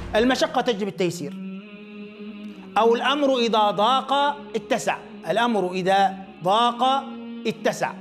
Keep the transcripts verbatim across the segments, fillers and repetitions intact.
المشقة تجلب التيسير، أو الأمر إذا ضاق اتسع. الأمر إذا ضاق اتسع.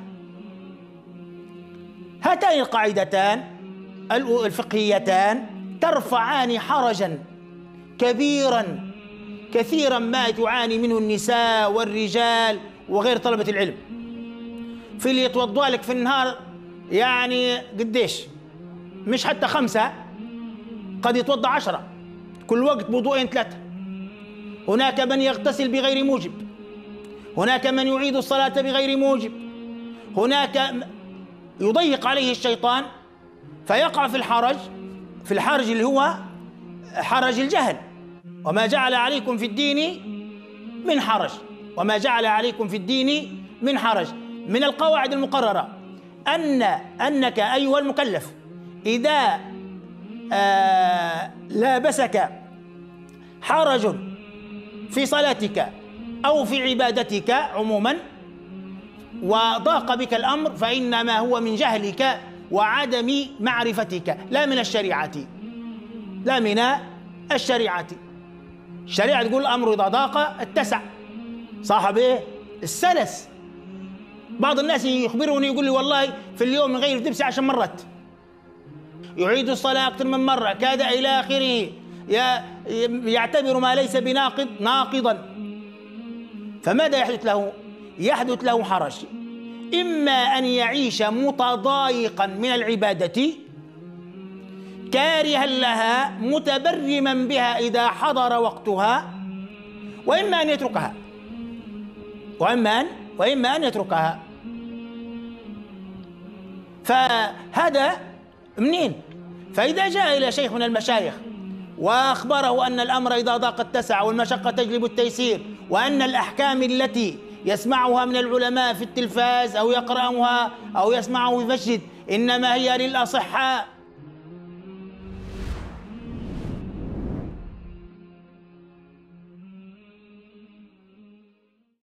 هاتان القاعدتان الفقهيتان ترفعان حرجا كبيرا كثيرا ما تعاني منه النساء والرجال وغير طلبة العلم. في اللي يتوضأ لك في النهار يعني قديش؟ مش حتى خمسة، قد يتوضأ عشرة كل وقت، بوضوءين ثلاثة. هناك من يغتسل بغير موجب، هناك من يعيد الصلاة بغير موجب، هناك يضيق عليه الشيطان فيقع في الحرج، في الحرج اللي هو حرج الجهل. وما جعل عليكم في الدين من حرج، وما جعل عليكم في الدين من حرج. من القواعد المقررة أن أنك أيها المكلف إذا آه لابسك حرج في صلاتك أو في عبادتك عموما وضاق بك الأمر فإنما هو من جهلك وعدم معرفتك، لا من الشريعة، لا من الشريعة. الشريعة تقول الأمر إذا ضاق اتسع. صاحب إيه؟ السلس. بعض الناس يخبروني يقول لي والله في اليوم يغير دبسة عشر مرات، يعيد الصلاة أكثر من مرة، كاد إلى آخره، يعتبر ما ليس بناقض ناقضا. فماذا يحدث له؟ يحدث له حرج، إما أن يعيش متضايقا من العبادة كارها لها متبرما بها إذا حضر وقتها، وإما أن يتركها، وإما أن وإما أن يتركها. فهذا منين؟ فإذا جاء إلى شيخ من المشايخ وأخبره أن الأمر إذا ضاق اتسع والمشقة تجلب التيسير، وأن الأحكام التي يسمعها من العلماء في التلفاز أو يقرأها أو يسمعه في المسجد إنما هي للأصحاء